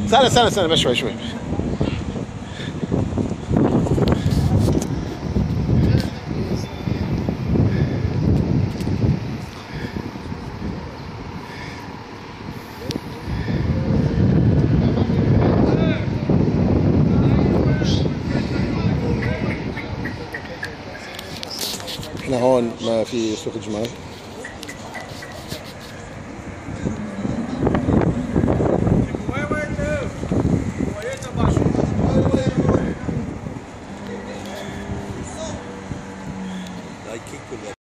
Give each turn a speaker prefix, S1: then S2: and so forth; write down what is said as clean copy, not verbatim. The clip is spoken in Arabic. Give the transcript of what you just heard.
S1: سنة بس شوي. احنا هون ما في سوق الجمال.